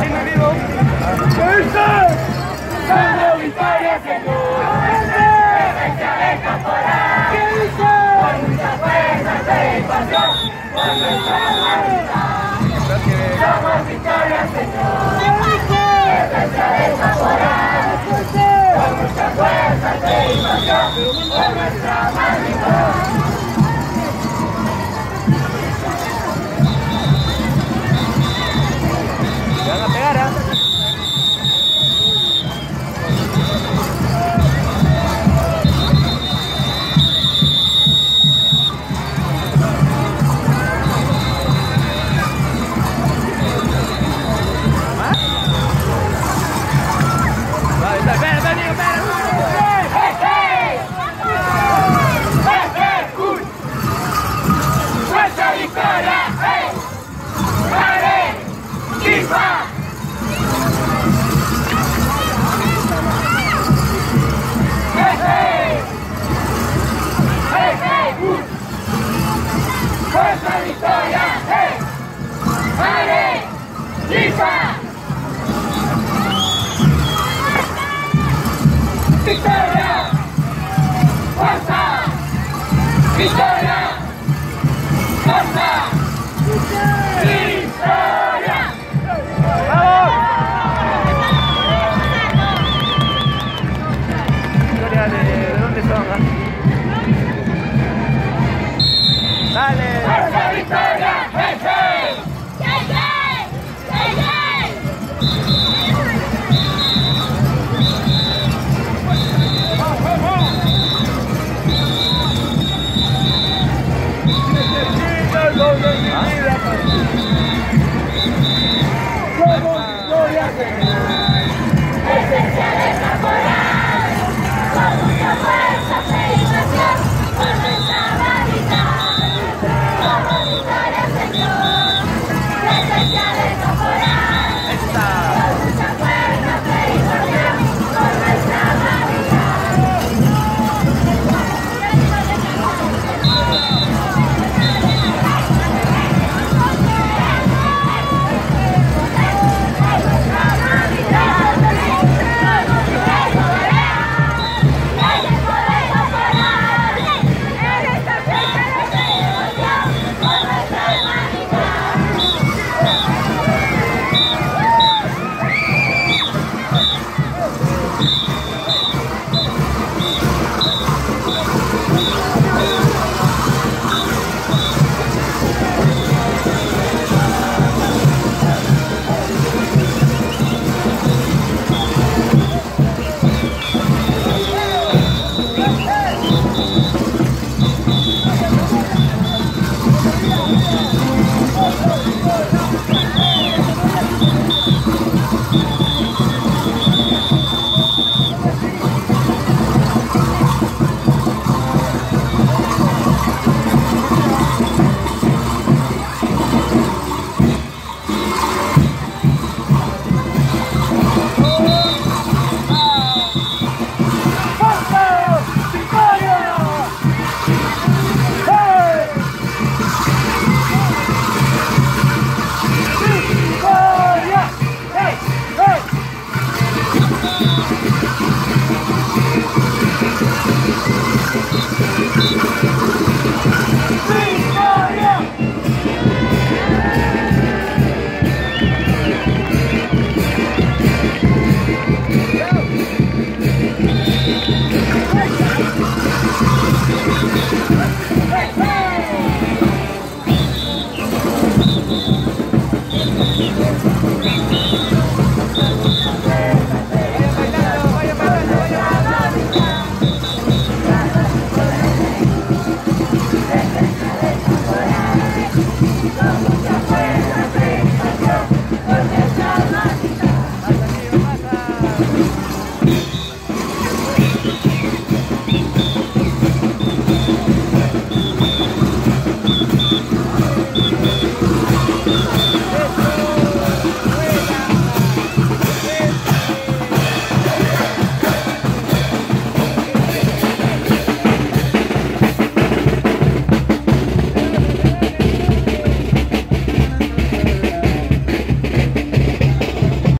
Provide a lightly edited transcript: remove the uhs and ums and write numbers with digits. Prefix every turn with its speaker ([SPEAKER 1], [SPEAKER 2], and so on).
[SPEAKER 1] victoria, Señor. Presencia de temporal. Con mucha fuerza, fe y pasión. Con nuestra amistad. Somos victoria, Señor. Presencia de temporal. Con mucha fuerza, fe y pasión. Con nuestra amistad.
[SPEAKER 2] ¿Te van a pegar, eh?
[SPEAKER 1] Victoria, hey, vale, FIFA, Victoria, fuerza, Victoria, fuerza, Victoria. ¡Vamos!
[SPEAKER 2] Victoria, ¿de dónde son? Dale.
[SPEAKER 1] ¡Fuerza, Victoria! ¡Hey, hey! ¡Hey, hey! ¡Hey, ¡Somos Victoria, Señor! Esencia de temporal, con mucha fuerza, fe y pasión, por nuestra vanidad. Somos Victoria, Señor, presencia de temporal, con mucha fuerza, fe y pasión, por nuestra Victoria.